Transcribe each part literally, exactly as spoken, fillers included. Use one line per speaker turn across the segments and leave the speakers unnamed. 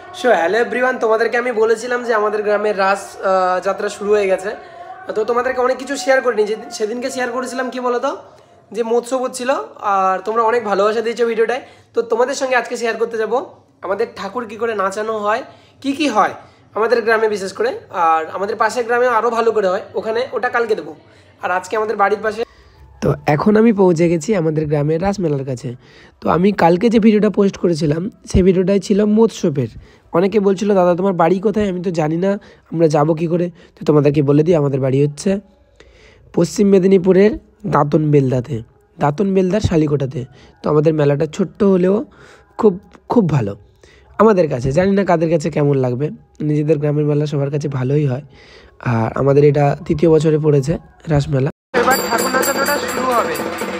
So hello everyone, তোমাদেরকে আমি বলেছিলাম যে আমাদের গ্রামের রাস যাত্রা শুরু হয়ে গেছে। তো তোমাদেরকে অনেক কিছু শেয়ার করিনি, যে সেদিনকে শেয়ার করেছিলাম কি বলো তো, যে মৎস্যব ছিল আর তোমরা অনেক ভালোবাসা দিয়েছো ভিডিওটায়। তো তোমাদের সঙ্গে আজকে শেয়ার করতে যাব আমাদের ঠাকুর কী করে নাচানো হয়, কি কি হয় আমাদের গ্রামে বিশেষ করে, আর আমাদের পাশের গ্রামে আরও ভালো করে হয়, ওখানে ওটা কালকে দেবো। আর আজকে আমাদের বাড়ির পাশে। তো এখন আমি পৌঁছে গেছি আমাদের গ্রামের রাসমেলার কাছে। তো আমি কালকে যে ভিডিওটা পোস্ট করেছিলাম সেই ভিডিওটাই ছিল মৎস্যবের। অনেকে বলছিল দাদা তোমার বাড়ি কোথায়, আমি তো জানি না, আমরা যাব কি করে। তো তোমাদেরকে বলে দিই, আমাদের বাড়ি হচ্ছে পশ্চিম মেদিনীপুরের দাঁতন বেলদাতে, দাঁতন বেলদার শালিকোটাতে। তো আমাদের মেলাটা ছোট্ট হলেও খুব খুব ভালো আমাদের কাছে, জানি না কাদের কাছে কেমন লাগবে। নিজেদের গ্রামের মেলা সবার কাছে ভালোই হয়। আর আমাদের এটা তৃতীয় বছরে পড়েছে রাসমেলা। এবার ঠাকুর নাচানোটা শুরু হবে।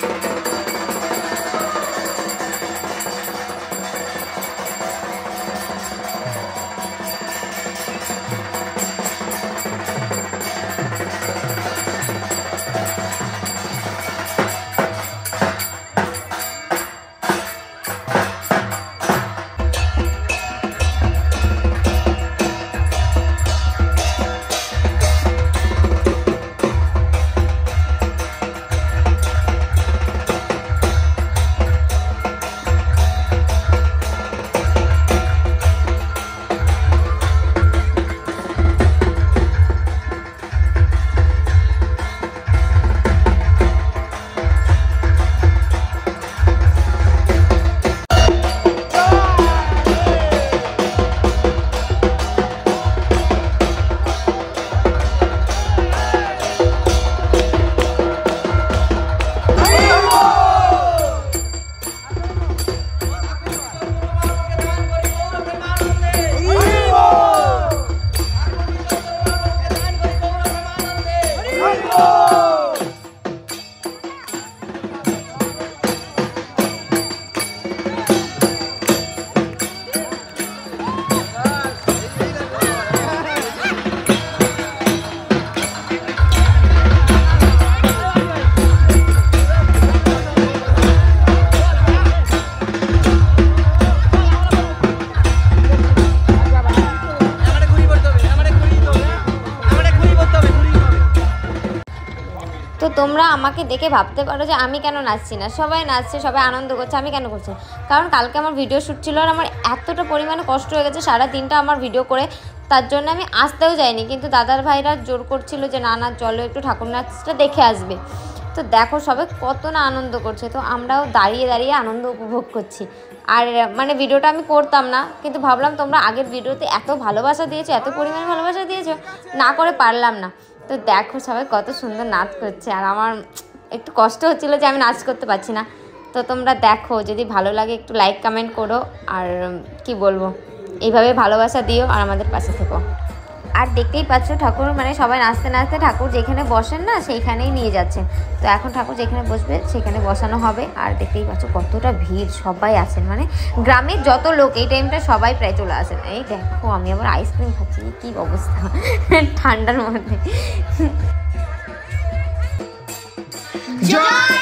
তো তোমরা আমাকে দেখে ভাবতে পারো যে আমি কেন নাচছি না, সবাই নাচছে, সবাই আনন্দ করছে, আমি কেন করছি? কারণ কালকে আমার ভিডিও শ্যুট ছিল আর আমার এতটা পরিমাণে কষ্ট হয়ে গেছে সারা দিনটা আমার ভিডিও করে, তার জন্য আমি আসতেও যাইনি। কিন্তু দাদার ভাইরা জোর করছিল যে না না চলো একটু ঠাকুর নাচটা দেখে আসবে। তো দেখো সবাই কত না আনন্দ করছে, তো আমরাও দাঁড়িয়ে দাঁড়িয়ে আনন্দ উপভোগ করছি। আর মানে ভিডিওটা আমি করতাম না, কিন্তু ভাবলাম তোমরা আগের ভিডিওতে এত ভালোবাসা দিয়েছো, এত পরিমাণে ভালোবাসা দিয়েছো, না করে পারলাম না। তো দেখো সবাই কত সুন্দর নাচ করছে, আর আমার একটু কষ্ট হচ্ছিলো যে আমি নাচ করতে পারছি না। তো তোমরা দেখো, যদি ভালো লাগে একটু লাইক কমেন্ট করো, আর কি বলবো, এইভাবে ভালোবাসা দিও আর আমাদের পাশে থেকো। আর দেখতেই পাচ্ছ ঠাকুর মানে সবাই নাচতে নাচতে ঠাকুর যেখানে বসেন না সেইখানেই নিয়ে যাচ্ছেন। তো এখন ঠাকুর যেখানে বসবে সেখানে বসানো হবে। আর দেখতেই পাচ্ছ কতটা ভিড়, সবাই আছেন, মানে গ্রামের যত লোক এই টাইমটা সবাই প্রায় চলে আসেন। এই দেখো আমি আবার আইসক্রিম খাচ্ছি, কী অবস্থা ঠান্ডার মধ্যে।